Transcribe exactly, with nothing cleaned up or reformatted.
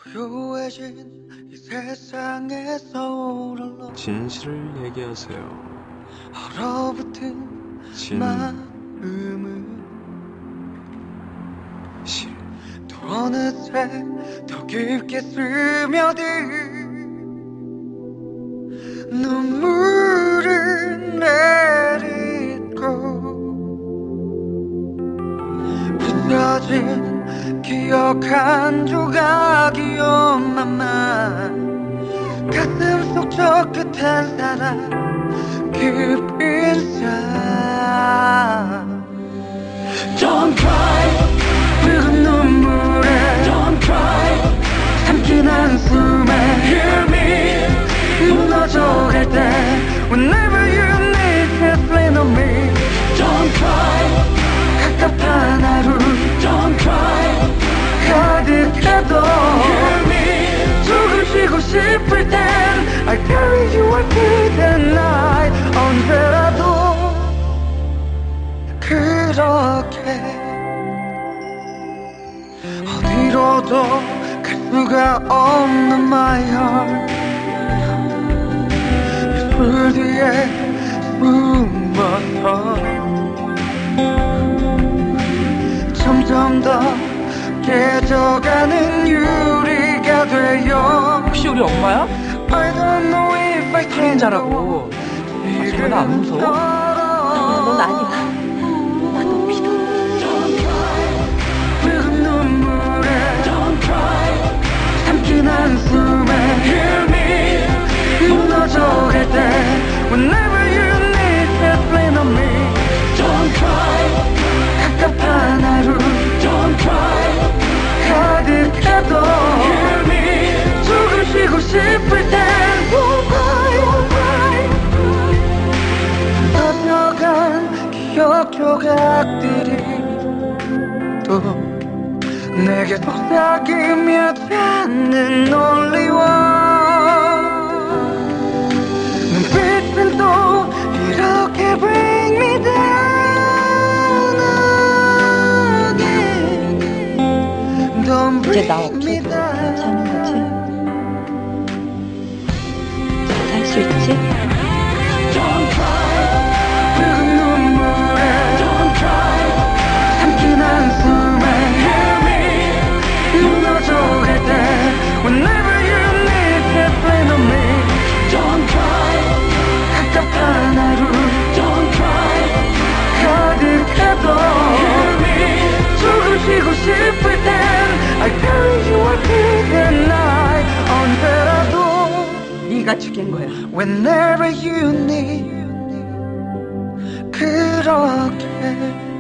고요해진 이 세상에서 오늘로 진실을 얘기하세요. 얼어붙은 진 마음은 실 또 어느새 더 깊게 스며든 눈물을 내리고 부서진 기억 한 조각이 엄마만 가슴 속 저 끝한 사랑 깊은 삶 Don't cry 붉은 눈물에 Don't cry 삼킨 한숨에 Hear me 무너져갈 때 Whenever you need to lean on me Don't cry 갑갑한 하루 Don't cry 가득해도 Hear me 조금 쉬고 싶을 땐 I carry you all through the night 언제라도 그렇게 어디로도 갈 수가 없는 my heart 이불 뒤에 숨어서 점점 더 깨져가는 유리가 돼요. 혹시 우리 엄마야? I don't know if I can 살인자라고. 하지만 나 안 무서워? 넌 아니야. 나 너 믿어. 붉은 눈물에 Don't cry 삼킨 한숨에 Hear me 무너져갈 때 Whenever you need to lean on me Don't cry 갑갑한 하루 Don't cry 가득해도 Hear me 조금 쉬고 싶을 땐 Don't cry Don't cry 떠져간 기억 조각들이 또 내게 속삭이며 닿는 only one 눈빛은 또 이렇게 bring me down again Don't 이제 나 bring me 없어도 down 괜찮은 거지? 살 수 있지? Don't cry 붉은 눈물에 Don't cry 삼킨 한숨에 Hear me 무너져갈 때 Whenever you need to lean on me Don't cry 갑갑한 하루 Don't cry 가득해도 Hear me 조금 쉬고 싶을 땐 I carry you all through the night 언제라도 네가 죽인 거야. Whenever you need 그렇게